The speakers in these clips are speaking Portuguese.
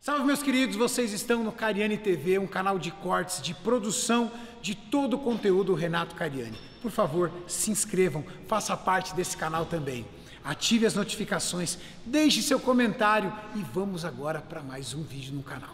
Salve, meus queridos, vocês estão no Cariani TV, um canal de cortes, de produção de todo o conteúdo Renato Cariani. Por favor, se inscrevam, faça parte desse canal também. Ative as notificações, deixe seu comentário e vamos agora para mais um vídeo no canal.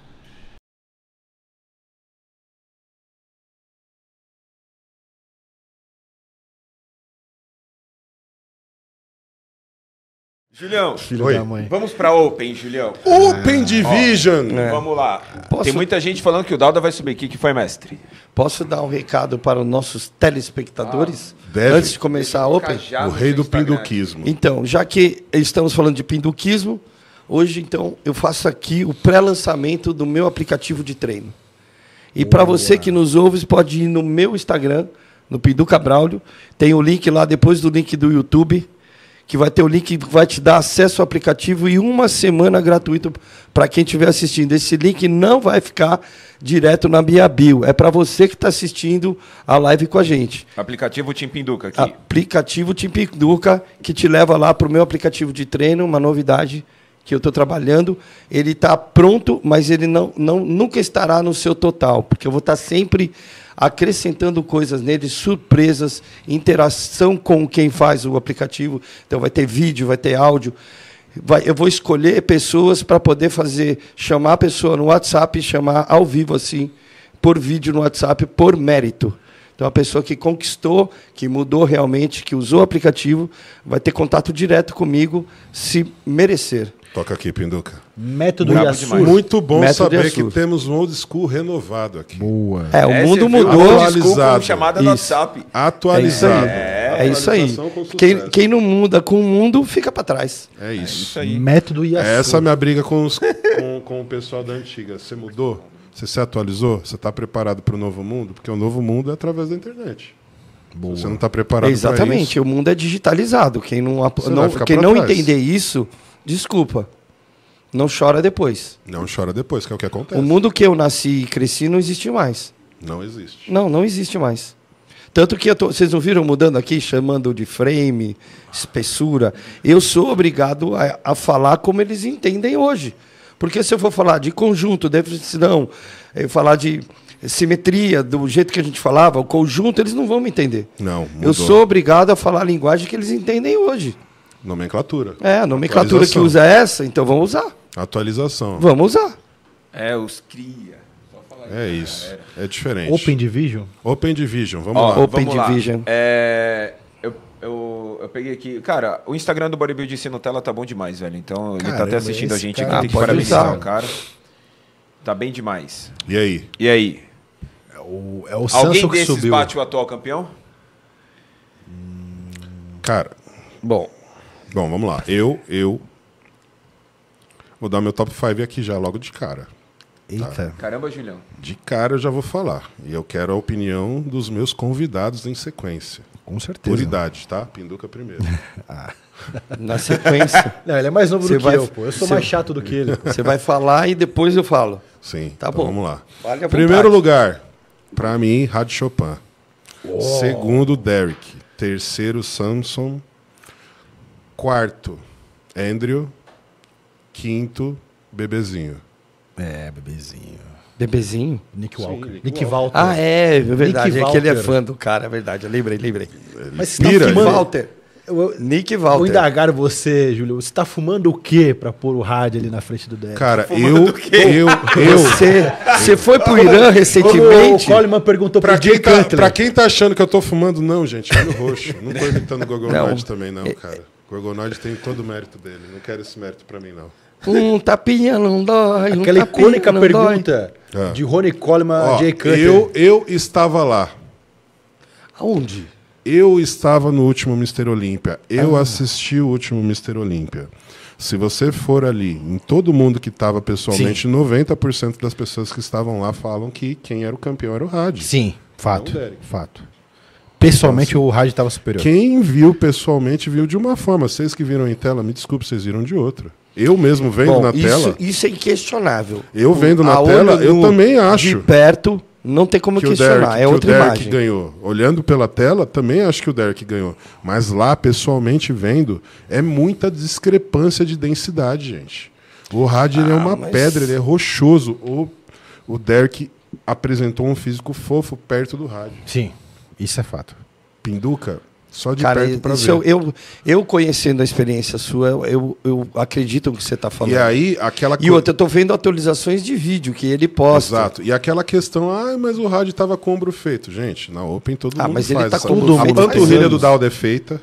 Julião, Filho Oi. da mãe. vamos pra Open, Julião. Open Division. Vamos lá. Posso- Tem muita gente falando que o Dauda vai subir. O que foi, mestre? Posso dar um recado para os nossos telespectadores? Deve. Antes de começar a Open? O rei do pinduquismo. Então, já que estamos falando de pinduquismo, hoje, então, eu faço aqui o pré-lançamento do meu aplicativo de treino. E para você que nos ouve, pode ir no meu Instagram, no Pinduca Braulio. Tem o link lá, depois do link do YouTube, que vai ter o link que vai te dar acesso ao aplicativo e uma semana gratuito para quem estiver assistindo. Esse link não vai ficar direto na minha bio. É para você que está assistindo a live com a gente. Aplicativo Tim Pinduca aqui. Aplicativo Tim Pinduca, que te leva lá para o meu aplicativo de treino, uma novidade que eu estou trabalhando. Ele está pronto, mas ele nunca estará no seu total, porque eu vou estar sempre acrescentando coisas nele, surpresas, interação com quem faz o aplicativo. Então vai ter vídeo, vai ter áudio. Eu vou escolher pessoas para poder chamar a pessoa no WhatsApp e chamar ao vivo assim, por vídeo no WhatsApp, por mérito. Então a pessoa que conquistou, que mudou realmente, que usou o aplicativo, vai ter contato direto comigo, se merecer. Toca aqui, Pinduca. Método Bravo Yasu. demais. Muito bom Método saber Yasu. que temos um old school renovado aqui. Boa. O mundo você viu? mudou. Atualizado. Com chamada no Isso. WhatsApp. Atualizado. É isso aí. Atualização com sucesso. Quem não muda com o mundo fica para trás. É isso. Isso aí. Método Yasu. Essa é a minha briga com o pessoal da antiga. Você mudou? Você se atualizou? Você está preparado para o novo mundo? Porque o novo mundo é através da internet. Boa. Se você não está preparado para isso... Exatamente. O mundo é digitalizado. Quem não vai ficar quem pra não trás. entender isso, desculpa. Não chora depois. Não chora depois, que é o que acontece. O mundo que eu nasci e cresci não existe mais. Não existe. Não existe mais. Tanto que vocês não viram mudando aqui, chamando de frame, espessura. Eu sou obrigado a falar como eles entendem hoje. Porque se eu for falar de conjunto, definição, eu falar de simetria, do jeito que a gente falava, o conjunto, eles não vão me entender. Não, mudou. Eu sou obrigado a falar a linguagem que eles entendem hoje. Nomenclatura. A nomenclatura que Atualização. usa é essa, então vamos usar. Atualização. Vamos usar. Os cria. Só falar É isso. É diferente. Open Division. Open Division. Vamos Ó, lá. Open vamos lá. Division. Eu peguei aqui. Cara, o Instagram do Bodybuilding Sem Nutella tá bom demais, velho. Então ele tá Caramba, até assistindo a esse gente cara- aqui. Tem que pode parabenizar usar. o cara. Tá bem demais. E aí? E aí? É o Alguém Samsung que desses subiu. bate o atual campeão? Cara, Bom, vamos lá. Eu vou dar meu top 5 aqui já, logo de cara. Eita. Caramba, Julião. De cara eu já vou falar. E eu quero a opinião dos meus convidados em sequência. Com certeza. Por idade, tá? Pinduca primeiro. na sequência, Não, ele é mais novo Você do que vai- eu, pô. Eu sou você- mais chato do que ele. você vai falar e depois eu falo. Sim, Tá então bom. vamos lá. Fale à Primeiro vontade. lugar, pra mim, Rádio Chopin. Segundo, Derek. Terceiro, Samson. Quarto, Andrew. Quinto, Bebezinho. É, bebezinho. Bebezinho? Nick Walker. Nick Nick Walker. Walter. É verdade. Nick É que ele é Walter. fã do cara, é verdade. Eu lembrei. Mas você Mira, tá ele. fumando... Walter. Nick Vou Walter. indagar você, Júlio. Você tá fumando o quê pra pôr o rádio ali na frente do Derek? Cara, eu. Você foi pro Irã recentemente? O Coleman perguntou Pra pro quem, Jay tá, Cutler. pra quem tá achando que eu tô fumando, não, gente, olha o roxo. Não tô imitando o Gorgonoid Não. também, não, cara. O Gorgonoid tem todo o mérito dele. Não quero esse mérito pra mim, não. Tapinha não dói. Aquela tapinha icônica não pergunta Ah. de Ronnie Coleman a Ó, Jay Cutler. eu estava lá. Dói. Aonde? Eu estava no último Mr. Olímpia. Eu assisti o último Mr. Olímpia. Se você for ali, em todo mundo que estava pessoalmente, 90% das pessoas que estavam lá falam que quem era o campeão era o Rádio. Sim, fato. Não, Derek. Fato. Pessoalmente, o rádio estava superior. Quem viu pessoalmente viu de uma forma. Vocês que viram em tela, me desculpe, vocês viram de outra. Eu mesmo vendo Bom, na tela, isso é inquestionável. eu vendo na A tela, olho eu nu, também acho De perto, não tem como que o questionar. Derek, É outra que o Derek imagem. ganhou. Olhando pela tela, também acho que o Derek ganhou. Mas lá, pessoalmente vendo, é muita discrepância de densidade, gente. O Rádio ele é uma mas- pedra, ele é rochoso. O Derek apresentou um físico fofo perto do Rádio. Sim, isso é fato. Pinduca, só de Cara, perto pra isso ver. eu conhecendo a experiência sua, eu acredito no que você está falando. E aí, aquela E outra, eu tô vendo atualizações de vídeo que ele posta. Exato. E aquela questão, mas o Rádio tava com o ombro feito. Gente, na Open todo mundo mas ele faz. tá essa- com todo a mundo panturrilha faz do anos. Dowd é feita.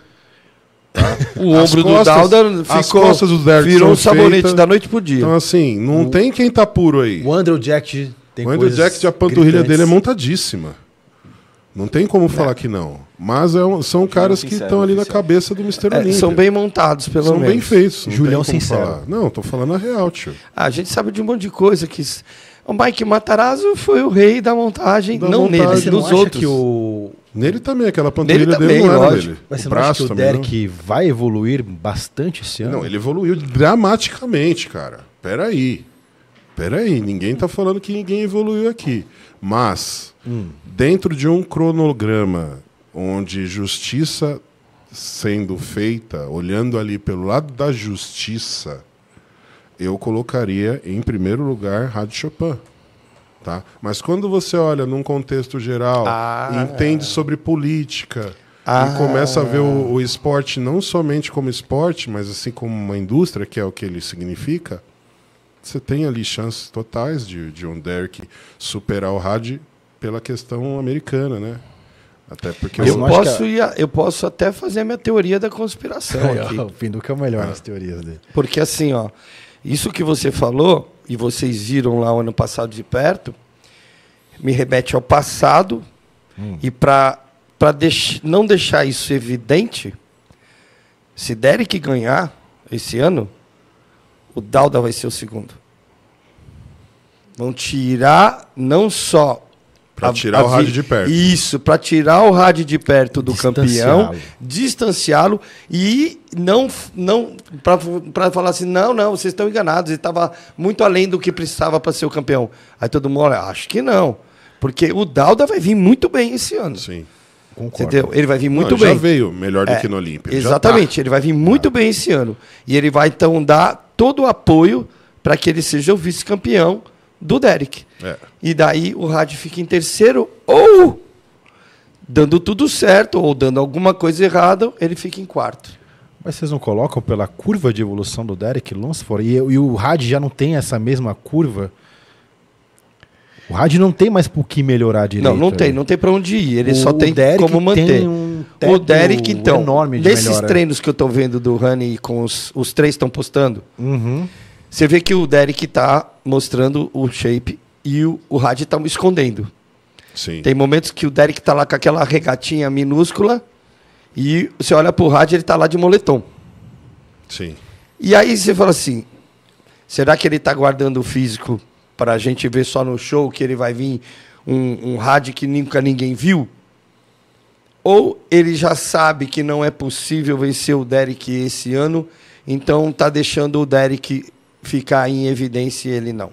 O ombro do costas- Dowda as ficou, costas do Derek virou um são sabonete feitas. da noite pro dia. Então, assim, não tem quem tá puro aí. O Andrew Jack tem O Andrew coisas Jackson, a panturrilha gritantes. dele é montadíssima. Não tem como falar que não. Mas são caras que sincero, estão ali na oficial. cabeça do Mr. Olímpia. São bem montados, pelo São menos. bem feitos. não Julião tem como sincero. falar. Não, tô falando a real, tio. A gente sabe de um monte de coisa. O Mike Matarazzo foi o rei da montagem, Da não montagem. nele, Você não nos acha outros. que o... Nele também, aquela panturrilha Nele dele também, não era lógico. dele. Mas você O não acha braço que o também não. Derek vai evoluir bastante esse ano? Não, ele evoluiu dramaticamente, cara. Peraí, ninguém tá falando que ninguém evoluiu aqui. Mas, dentro de um cronograma onde justiça sendo feita, olhando ali pelo lado da justiça, eu colocaria em primeiro lugar Rádio Chopin. Tá? Mas quando você olha num contexto geral, entende sobre política, e começa a ver o esporte não somente como esporte, mas assim como uma indústria, que é o que ele significa, você tem ali chances totais de um Derek superar o Rádio pela questão americana, né? Até porque Mas Eu não acho eu posso até fazer a minha teoria da conspiração aqui. O Pinduca é o melhor nas teorias dele. Porque assim, ó, isso que você falou, e vocês viram lá o ano passado de perto, me remete ao passado, e para não deixar isso evidente, se Derek ganhar esse ano, o Dowda vai ser o segundo. Vão tirar não só Para tirar o Rádio de perto. Isso, para tirar o Rádio de perto do Distanciá-lo. campeão, distanciá-lo e não para falar assim, não, vocês estão enganados, ele estava muito além do que precisava para ser o campeão. Aí todo mundo olha, acho que não, porque o Dowda vai vir muito bem esse ano. Sim. Concordo. Entendeu? Ele vai vir muito Não, bem. Já veio melhor do que no Olímpia. já Exatamente, tá. ele vai vir muito bem esse ano. E ele vai então dar todo o apoio para que ele seja o vice-campeão do Derek. É. E daí o Rádio fica em terceiro, ou dando tudo certo, ou dando alguma coisa errada, ele fica em quarto. Mas vocês não colocam pela curva de evolução do Derek Lunsford? E o Rádio já não tem essa mesma curva? O Rádio não tem mais por que melhorar direito. Não tem para onde ir. Ele só O tem Derek como manter. tem um O teto Derek, então, enorme de nesses melhora. treinos que eu estou vendo do Rani com os três estão postando, Uhum. você vê que o Derek está mostrando o shape e o Rádio está escondendo. Sim. Tem momentos que o Derek está lá com aquela regatinha minúscula e você olha para o Rádio, ele está lá de moletom. Sim. E aí você fala assim, será que ele está guardando o físico para a gente ver só no show que ele vai vir um Rádio que nunca ninguém viu? Ou ele já sabe que não é possível vencer o Derek esse ano, então está deixando o Derek ficar em evidência e ele não?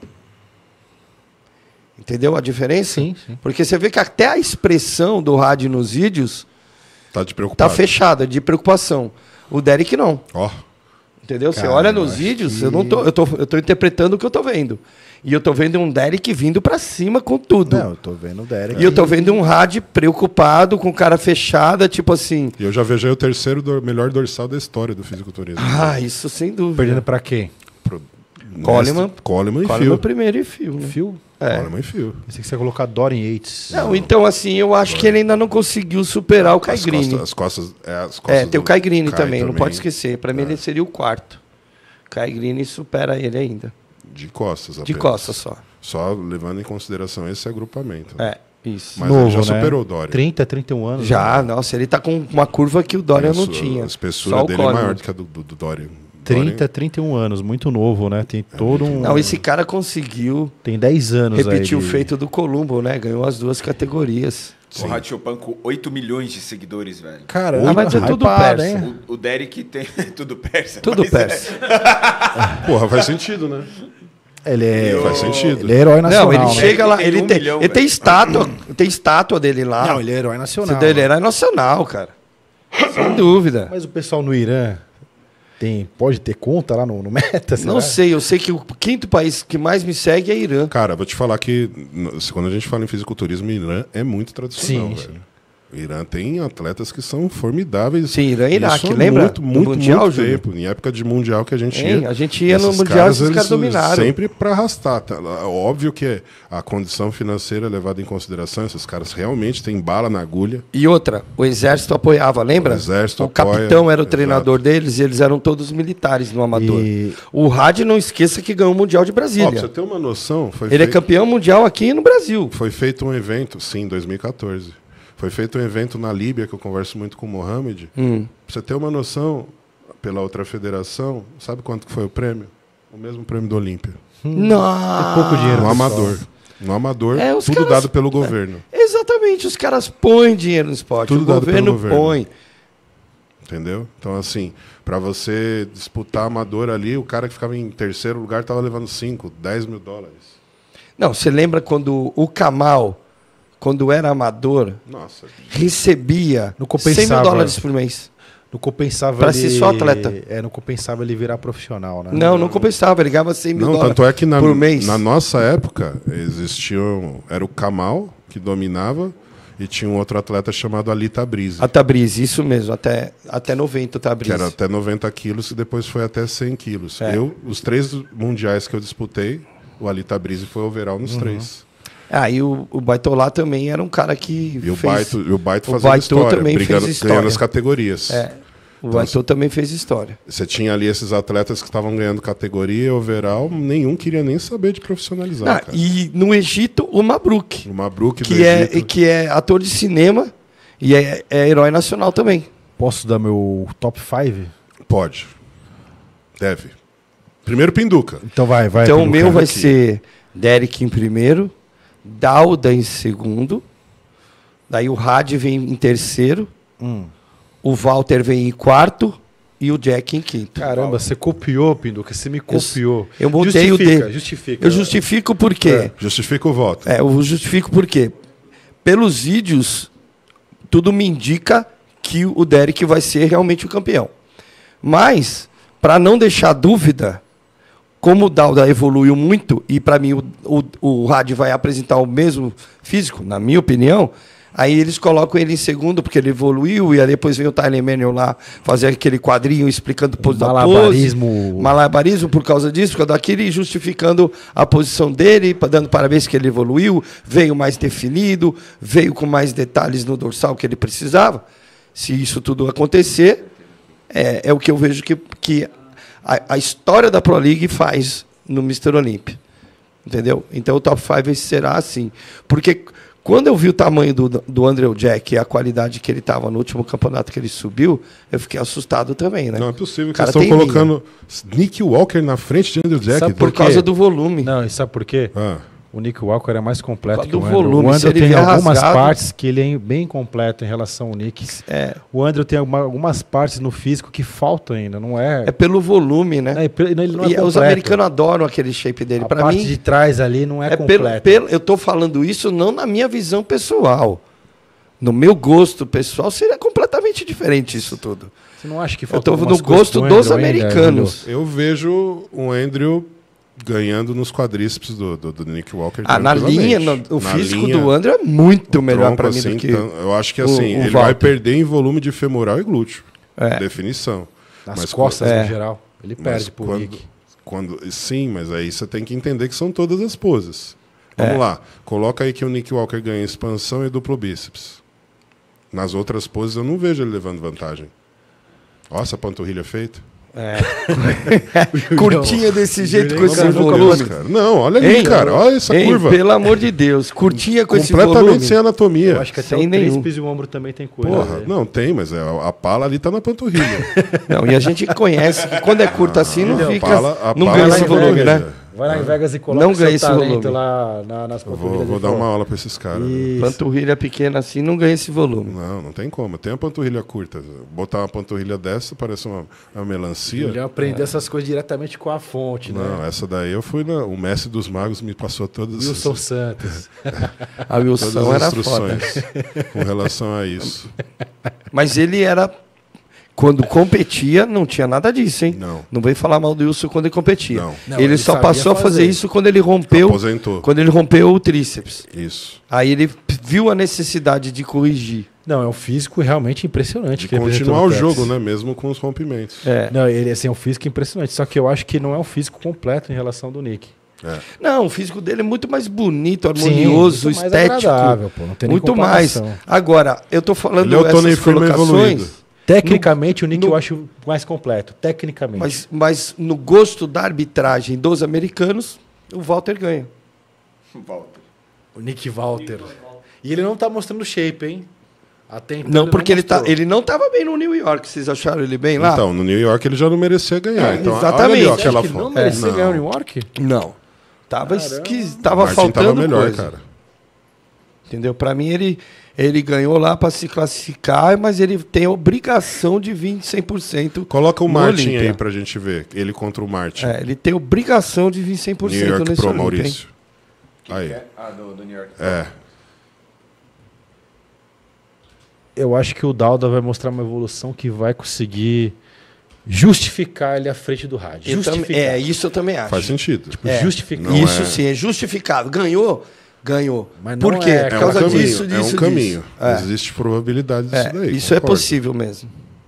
Entendeu a diferença? Sim, sim. Porque você vê que até a expressão do Rádio nos vídeos Tá de está preocupado. fechada, de preocupação. O Derek não. Ó. Entendeu? Você Cara, olha eu nos acho vídeos, que- eu tô interpretando o que eu tô vendo. E eu tô vendo um Derek vindo pra cima com tudo. Não, eu tô vendo o Derek. E eu tô vendo um Rádio preocupado, com cara fechada, tipo assim. E eu já vejo aí o terceiro melhor dorsal da história do fisiculturismo. Ah, isso sem dúvida. Perdendo pra quem? Pro- Coleman. Coleman e Coleman Fio. primeiro e fio, né? Phil? É. Coleman e Fio. Pensei que você ia colocar Dorian Yates. Não, então assim, eu acho que ele ainda não conseguiu superar o Kai As Green. costas, as costas, as costas É, tem o do Kai Green Kai também, não pode esquecer. Pra mim ele seria o quarto. Kai Green supera ele ainda. De costas De apenas. costas só. Só levando em consideração esse agrupamento. né? É, isso. Mas Novo, ele já né? superou o Dorian. 30, 31 anos. Já, né? nossa, ele tá com uma curva que o Dorian não A tinha. espessura Só o dele é Coleman. maior do que a do Dorian. 30, 31 anos, muito novo, né? Tem todo um... Não, esse cara conseguiu Tem 10 anos repetir aí o feito do Columbo, né? Ganhou as duas categorias. O Rádio Chopin com 8 milhões de seguidores, velho. Caramba, mas é tudo hypado, persa. hein? O Derek tem tudo persa. Tudo mas persa. Porra, faz sentido, né? Ele é... Faz sentido. Ele é herói nacional, Não, ele né? chega lá, Ele ele tem 1 tem, milhão, ele tem velho. estátua dele lá. Não, ele é herói nacional. Ele era nacional, cara. Sem dúvida. Mas o pessoal no Irã... pode ter conta lá no Meta? Não sei, eu sei que o 5º país que mais me segue é Irã. Cara, vou te falar que quando a gente fala em fisiculturismo, Irã é muito tradicional, Sim, velho. sim. O Irã tem atletas que são formidáveis. Sim, Irã e Iraque, Isso há lembra? Muito, Do muito, Mundial, muito Júlio? tempo. Em época de Mundial que a gente Hein? ia. A gente ia no esses Mundial e esses eles caras dominaram. Sempre para arrastar. Tá? Óbvio que a condição financeira é levada em consideração. Esses caras realmente têm bala na agulha. E outra, o exército apoiava, lembra? O exército o apoia, capitão era o exato. treinador deles e eles eram todos militares no amador. E- O Rádio, não esqueça que ganhou o Mundial de Ó, pra Brasília. você ter uma noção, Ele é campeão mundial aqui no Brasil. foi feito um evento, sim, em 2014. Foi feito um evento na Líbia, que eu converso muito com o Mohamed. Pra você ter uma noção, pela outra federação, sabe quanto que foi o prêmio? O mesmo prêmio do Olímpia. Não. pouco dinheiro. No pessoal. amador. No amador, É, os tudo caras- dado pelo governo. Exatamente, os caras põem dinheiro no esporte. Tudo o dado pelo governo governo. põe. Entendeu? Então, assim, para você disputar amador ali, o cara que ficava em terceiro lugar estava levando 5, 10 mil dólares. Não, você lembra quando o Kamal, quando era amador, Nossa. recebia Não 100 mil compensava. dólares por mês? Não compensava Pra ser só atleta. Não compensava ele virar profissional, né? Não compensava, ele ganhava 100 mil Não, dólares tanto é que por mês. na nossa época existiam. Era o Kamal que dominava e tinha um outro atleta chamado Ali Tabrizi, A Tabriz, isso mesmo, até 90 o Tabriz. que era até 90 quilos e depois foi até 100 quilos. É. Os 3 mundiais que eu disputei, o Ali Tabrizi foi overall nos 3. Ah, e o Baitolá também era um cara que E o fez... Baito o fazendo Baito história, também brigando, fez história. ganhando as categorias. É, o Baitô também fez história. Você tinha ali esses atletas que estavam ganhando categoria, overall, nenhum queria nem saber de profissionalizar. Ah, cara. e no Egito, o Mabruk, O Mabruk do que Egito. é ator de cinema e é herói nacional também. Posso dar meu top 5? Pode. Deve. Primeiro Pinduca. Então vai. Então o Pinduca. meu vai aqui. ser Derek em primeiro, Dauda em segundo, daí o Had vem em terceiro, o Walter vem em quarto e o Jack em quinto. Caramba, você copiou, Pinduca. Você me copiou. Eu montei o Justifica, D. Justifica. Eu justifico por quê? Justifica o voto. Eu justifico por quê? Pelos vídeos, tudo me indica que o Derek vai ser realmente o campeão. Mas, para não deixar dúvida, como o Dauda evoluiu muito, e para mim o Had vai apresentar o mesmo físico, na minha opinião, aí eles colocam ele em segundo, porque ele evoluiu, e aí depois vem o Tyler Manuel lá fazer aquele quadrinho explicando pose da Malabarismo. pose. Malabarismo por causa disso, por causa daquilo, e justificando a posição dele, dando parabéns que ele evoluiu, veio mais definido, veio com mais detalhes no dorsal que ele precisava. Se isso tudo acontecer, é o que eu vejo que a história da Pro League faz no Mr. Olympia. Entendeu? Então o top 5 será assim. Porque quando eu vi o tamanho do Andrew Jack e a qualidade que ele estava no último campeonato que ele subiu, eu fiquei assustado também, né? Não é possível que Cara, vocês estão tem colocando Nick Walker na frente de Andrew Jack. Sabe Por Por quê? causa do volume. Não, e sabe por quê? Ah, O Nick Walker é mais completo Por que o causa do Andrew. volume, O se Andrew ele tem vier algumas rasgado- partes que ele é bem completo em relação ao Nick. O Andrew tem algumas partes no físico que faltam ainda, não é? É pelo volume, né? Ele não é E completo. os americanos adoram aquele shape dele. A Para parte mim, de trás ali não é, pelo, completa. eu estou falando isso não na minha visão pessoal. No meu gosto pessoal, seria completamente diferente isso tudo. Você não acha que Eu faltou estou algumas no coisas gosto pro dos Andrew ainda, americanos. eu vejo o Andrew ganhando nos quadríceps do Nick Walker. Na linha, o Na físico linha, do Andrew é muito o melhor tronco, para mim assim, do que então, eu acho que o assim, ele Walter. vai perder em volume de femoral e glúteo. É. Definição. Nas Mas costas, é. no geral. Ele Mas perde pro Nick. Sim, mas aí você tem que entender que são todas as poses. Vamos lá. Coloca aí que o Nick Walker ganha expansão e duplo bíceps. Nas outras poses eu não vejo ele levando vantagem. Ó, essa panturrilha feita. curtinha desse jeito com esse Pelo amor de volume. Deus, cara. Não, olha ali, Hein? cara. Olha essa Hein, curva. pelo amor de Deus, curtinha com esse Completamente volume. sem anatomia. Eu acho que até Sem o nenhum. tríceps e o ombro também tem coisa. Porra, né? não tem, mas a pala ali tá na panturrilha. Não, e a gente conhece que quando é curto assim não fica, a não pala ganha é esse na volume, panturrilha. né? Vai lá em Vegas e coloca Não seu ganha esse talento volume. lá nas Eu panturrilhas. vou de dar fora. uma aula pra esses caras. né? Isso. Panturrilha pequena assim não ganha esse volume. Não tem como. Tem a panturrilha curta. Botar uma panturrilha dessa parece uma melancia. Ele aprendeu essas coisas diretamente com a fonte, Não, né? essa daí eu fui o mestre dos magos me passou todas Wilson Santos. A Wilson todas as era foda. instruções com relação a isso. Mas ele era quando competia, não tinha nada disso, hein? Não. Veio falar mal do Wilson quando ele competia. Não. Ele só sabia passou a fazer fazer. isso quando ele rompeu. Aposentou. Quando ele rompeu o tríceps. Isso. Aí ele viu a necessidade de corrigir. Não, é um físico realmente impressionante. De que ele apresentou continuar no o Texas. jogo, né? Mesmo com os rompimentos. Não, ele assim, é um físico impressionante. Só que eu acho que não é um físico completo em relação do Nick. Não, o físico dele é muito mais bonito, harmonioso, muito mais estético. agradável, pô, não tem nem muito mais. comparação. Agora, eu tô falando Ele é o Tony essas Freeman colocações, evoluído. Tecnicamente, o Nick eu acho mais completo. Tecnicamente. mas no gosto da arbitragem dos americanos, o Walter ganha. O Nick Walter. E ele não tá mostrando shape, hein? Até então Não, porque mostrou. ele não estava bem no New York. Vocês acharam ele bem lá? Então, no New York ele já não merecia ganhar. Então, exatamente. olha ali, ó, Você aquela Acho que não foto. merecia Não. ganhar o New York? Não. Tava, O tava Martin faltando tava melhor, coisa. cara. Entendeu? Para mim, ele ganhou lá para se classificar, mas ele tem a obrigação de vir 100%. Coloca o no Martin Olímpia. aí pra gente ver. Ele contra o Martin. Ele tem obrigação de vir 100% New York nesse Pro, Olímpia, hein? Maurício. Aí. Do New York. Eu acho que o Dauda vai mostrar uma evolução que vai conseguir justificar ele à frente do rádio. Justificar. Isso eu também acho. Faz sentido. Justificar. Não Isso é- sim, é justificável. Ganhou? Ganhou. Mas não Por quê? é- Por É causa um caminho. disso, É um disso, caminho. disso. Existe probabilidade disso daí. Isso é concordo. possível mesmo.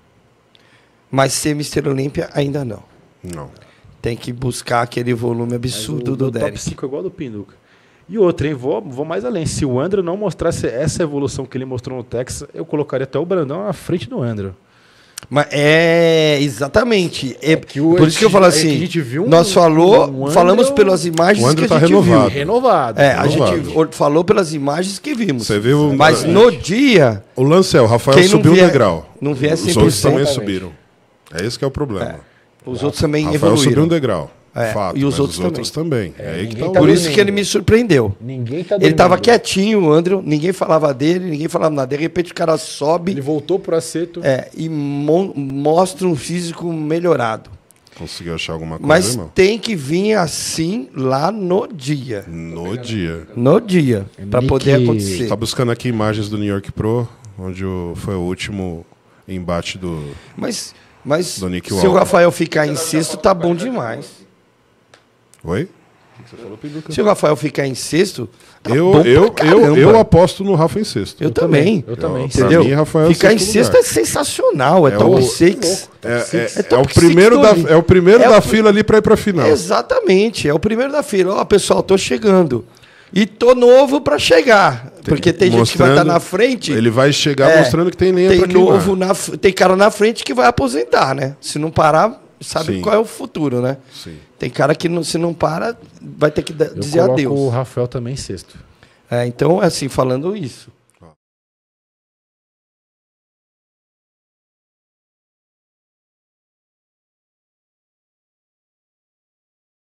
Mas ser Mr. Olímpia ainda não. Não. Tem que buscar aquele volume absurdo do top Derek. 5 é igual ao do Pinduca. E outra, hein? Vou mais além. Se o Andrew não mostrasse essa evolução que ele mostrou no Texas, eu colocaria até o Brandão na frente do Andrew. Mas exatamente. que o- Por isso que eu falo é que assim, a gente viu nós falamos pelas imagens O Andrew que a tá gente renovado. viu. Renovado. A gente Renovado. falou pelas imagens que vimos. Você viu? Mas no dia, O lance é, o Rafael quem não subiu um vier- degrau. não vier Os 100%. outros também Exatamente. subiram. É esse que é o problema. os outros também Rafael evoluíram. subiu um degrau. Fato, e os mas outros também. É aí que ninguém tá o tá Por lance. isso que ele me surpreendeu. Ninguém tá Ele estava dormindo. quietinho, o Andrew, ninguém falava dele, ninguém falava nada. De repente o cara sobe Ele voltou pro acerto. e mostra um físico melhorado. Conseguiu achar alguma coisa, Mas irmão? tem que vir assim lá no dia. No dia. No dia, para Nick- poder acontecer. Tá buscando aqui imagens do New York Pro, onde foi o último embate do... Mas Do Nick se o Walker. Rafael ficar em sexto, tá bom demais. Oi? Se o Rafael ficar em sexto, tá Eu, bom eu, pra eu, caramba. eu aposto no Rafa em sexto. Eu também. Eu também. Pra Entendeu? mim, Rafael é o Ficar em sexto sexto lugar. é sensacional, é, É top o- 6. É top o primeiro six da, do é o primeiro É da o- fila ali pra ir pra final. Exatamente, é o primeiro da fila. Ó, pessoal, tô chegando. E tô novo para chegar. Porque tem gente que vai estar Mostrando- na frente. Ele vai chegar mostrando que tem lenha Tem pra queimar. novo tem cara na frente que vai aposentar, né? Se não parar, sabe Sim. qual é o futuro, né? Sim. Tem cara que se não para, vai ter que Eu dizer coloco adeus. o Rafael também em sexto. Então, assim, falando isso.